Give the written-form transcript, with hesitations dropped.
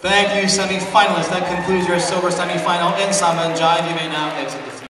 Thank you, semi-finalists. That concludes your silver semi-final in Salmon Jive. You may now exit the field.